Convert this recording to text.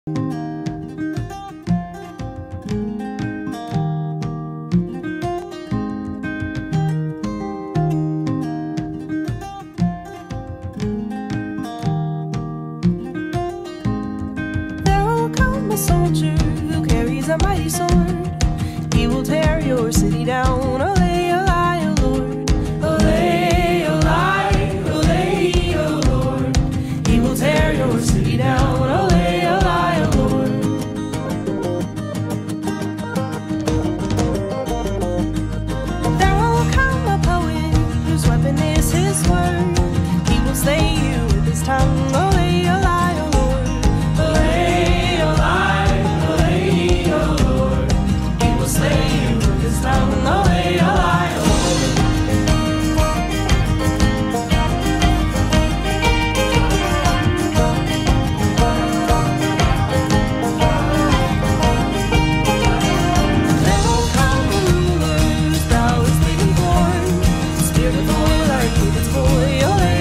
A soldier who carries a mighty sword. He will tear your city down. Olay, olay, O Lord. Olay, olay, olay, O Lord. He will tear your city down. Olay, olay, O Lord. There will come a poet whose weapon is his word. He will slay you with his tongue. Olay, olay, O Lord. Olay, olay, olay, O Lord. He will slay you with his tongue. Olay, olay, O Lord. There will come a ruler whose brow is bleeding corn. Spirit of the Lord, like David's boy. Olay,